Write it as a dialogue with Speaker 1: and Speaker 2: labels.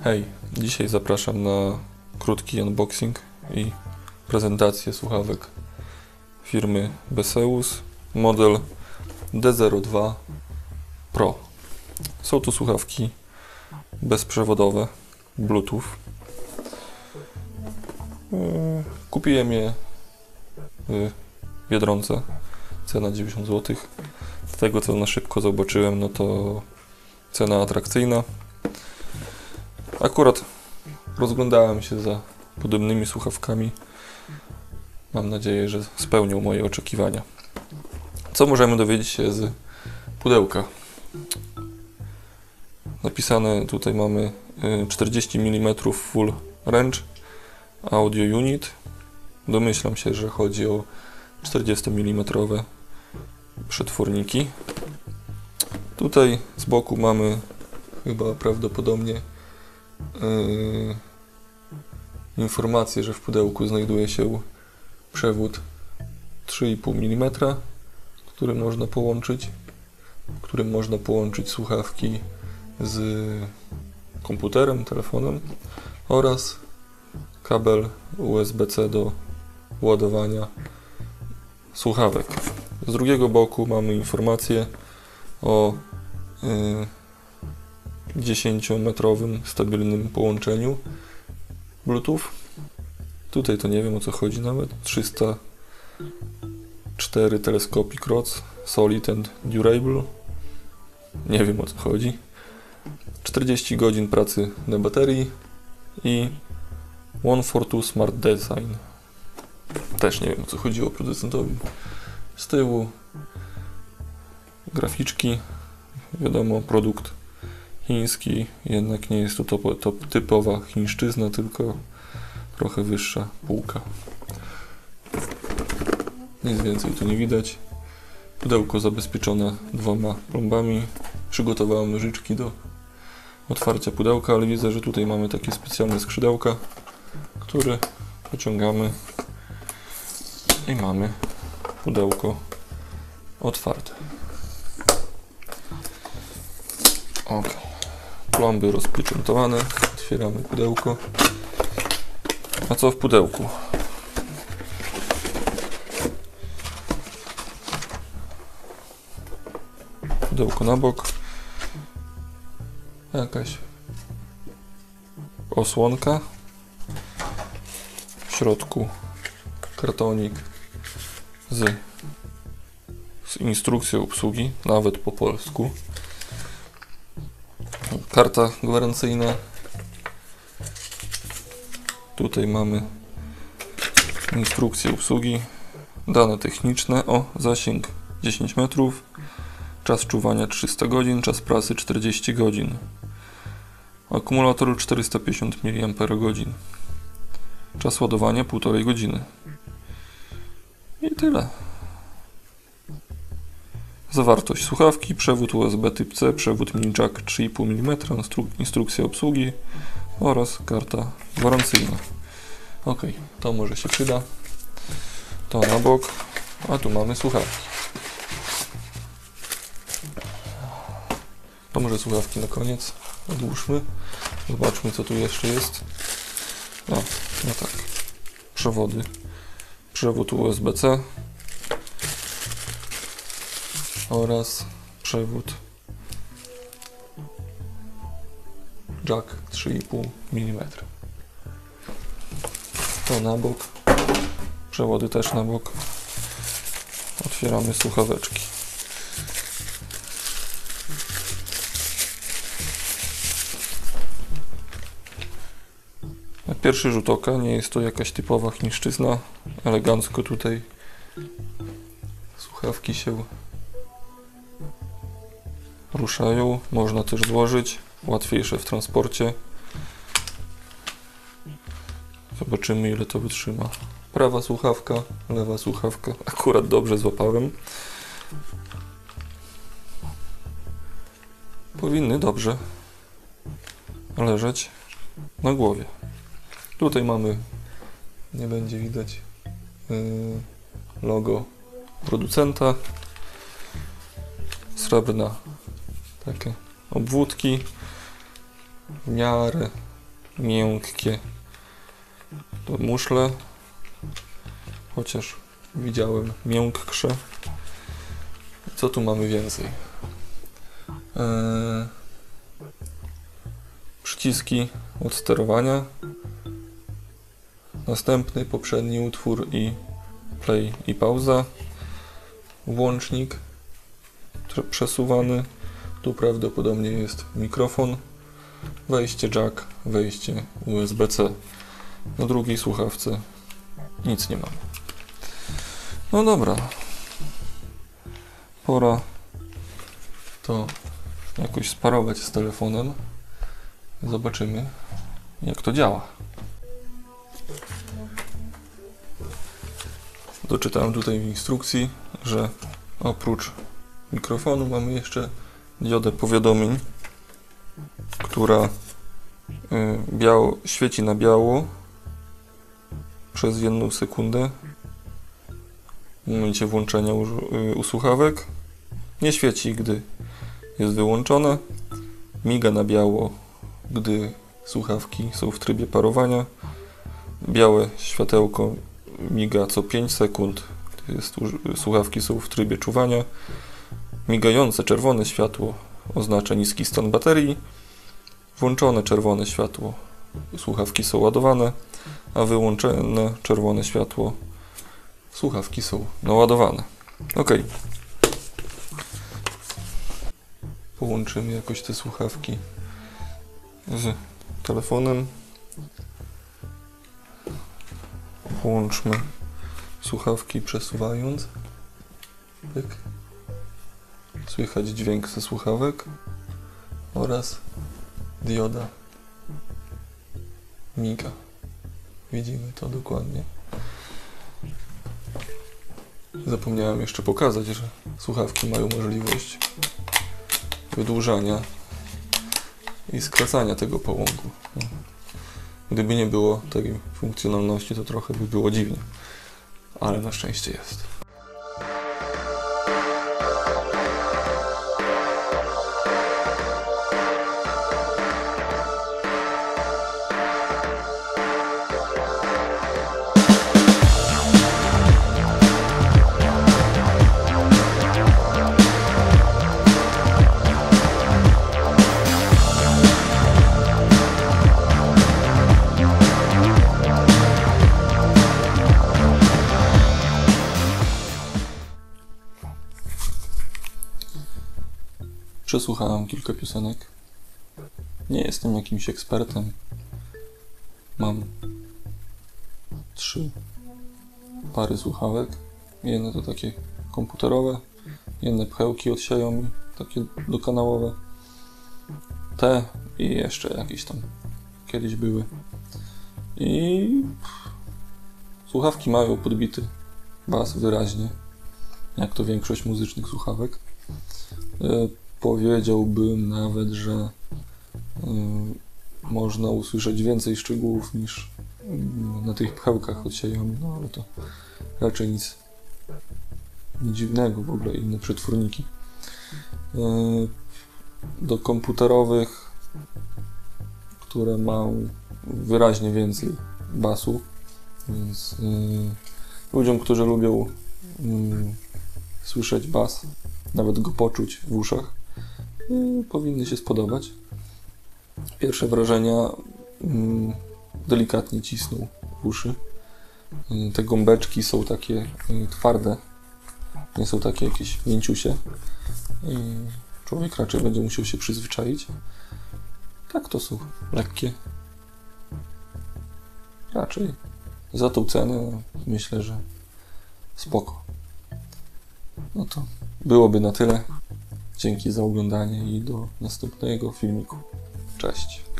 Speaker 1: Hej, dzisiaj zapraszam na krótki unboxing i prezentację słuchawek firmy Beseus, model D02 Pro. Są to słuchawki bezprzewodowe, Bluetooth. Kupiłem je w Biedronce, cena 90 zł. Z tego co na szybko zobaczyłem, no to cena atrakcyjna. Akurat rozglądałem się za podobnymi słuchawkami. Mam nadzieję, że spełnią moje oczekiwania. Co możemy dowiedzieć się z pudełka? Napisane tutaj mamy 40 mm full range audio unit. Domyślam się, że chodzi o 40 mm przetworniki. Tutaj z boku mamy chyba prawdopodobnie informację, że w pudełku znajduje się przewód 3,5 mm, którym można połączyć słuchawki z komputerem, telefonem oraz kabel USB-C do ładowania słuchawek. Z drugiego boku mamy informację o 10-metrowym stabilnym połączeniu Bluetooth. Tutaj to nie wiem, o co chodzi nawet. 304 telescopic rods, solid and durable. Nie wiem, o co chodzi. 40 godzin pracy na baterii i 142 Smart Design. Też nie wiem, o co chodziło producentowi. Z tyłu graficzki. Wiadomo, produkt chiński, jednak nie jest to typowa chińszczyzna, tylko trochę wyższa półka. Nic więcej tu nie widać. Pudełko zabezpieczone 2 plombami. Przygotowałem nożyczki do otwarcia pudełka, ale widzę, że tutaj mamy takie specjalne skrzydełka, które pociągamy i mamy pudełko otwarte. Ok. Plomby rozpieczętowane. Otwieramy pudełko. A co w pudełku? Pudełko na bok. Jakaś osłonka. W środku kartonik z instrukcją obsługi, nawet po polsku. Karta gwarancyjna. Tutaj mamy instrukcję obsługi, dane techniczne, zasięg 10 metrów, czas czuwania 300 godzin, czas pracy 40 godzin, akumulator 450 mAh, czas ładowania 1,5 godziny i tyle. Zawartość słuchawki, przewód USB typ C, przewód mini jack 3,5 mm, instrukcja obsługi oraz karta gwarancyjna. Ok, to może się przyda. To na bok, a tu mamy słuchawki. To może słuchawki na koniec odłóżmy. Zobaczmy, co tu jeszcze jest. No tak. Przewody. Przewód USB-C oraz przewód jack 3,5 mm. To na bok, przewody też na bok. Otwieramy słuchaweczki. Na pierwszy rzut oka nie jest to jakaś typowa chińszczyzna. Elegancko tutaj słuchawki się ruszają. Można też złożyć. Łatwiejsze w transporcie. Zobaczymy, ile to wytrzyma. Prawa słuchawka, lewa słuchawka. Akurat dobrze złapałem. Powinny dobrze leżeć na głowie. Tutaj mamy, nie będzie widać, logo producenta. Srebrna takie obwódki, w miarę miękkie to muszle, chociaż widziałem miększe. Co tu mamy więcej? Przyciski od sterowania, następny, poprzedni utwór i play i pauza, włącznik przesuwany, tu prawdopodobnie jest mikrofon, wejście jack, wejście USB-C. Na drugiej słuchawce nic nie mamy. No dobra, pora to jakoś sparować z telefonem. Zobaczymy, jak to działa. Doczytałem tutaj w instrukcji, że oprócz mikrofonu mamy jeszcze diodę powiadomień, która świeci na biało przez 1 sekundę w momencie włączenia u słuchawek. Nie świeci, gdy jest wyłączone. Miga na biało, gdy słuchawki są w trybie parowania. Białe światełko miga co 5 sekund, gdy słuchawki są w trybie czuwania. Migające czerwone światło oznacza niski stan baterii. Włączone czerwone światło, słuchawki są ładowane, a wyłączone czerwone światło, słuchawki są naładowane. Ok. Połączymy jakoś te słuchawki z telefonem. Połączmy słuchawki przesuwając. Pyk. Słychać dźwięk ze słuchawek oraz dioda miga. Widzimy to dokładnie. Zapomniałem jeszcze pokazać, że słuchawki mają możliwość wydłużania i skracania tego połąku. Gdyby nie było tej funkcjonalności, to trochę by było dziwnie, ale na szczęście jest. Przesłuchałem kilka piosenek. Nie jestem jakimś ekspertem. Mam 3 pary słuchawek. Jedne to takie komputerowe, jedne pchełki od Xiaomi, takie dokanałowe. Te i jeszcze jakieś tam kiedyś były. I słuchawki mają podbity bas wyraźnie, jak to większość muzycznych słuchawek. Powiedziałbym nawet, że można usłyszeć więcej szczegółów niż na tych pchełkach od Xiaomi, no ale to raczej nic dziwnego, w ogóle inne przetworniki. Do komputerowych, które mają wyraźnie więcej basu, więc ludziom, którzy lubią słyszeć bas, nawet go poczuć w uszach, powinny się spodobać. Pierwsze wrażenia delikatnie cisną w uszy. Te gąbeczki są takie twarde, nie są takie jakieś mięciusie. I człowiek raczej będzie musiał się przyzwyczaić. Tak, to są lekkie. Raczej za tą cenę myślę, że spoko. No to byłoby na tyle. Dzięki za oglądanie i do następnego filmiku. Cześć.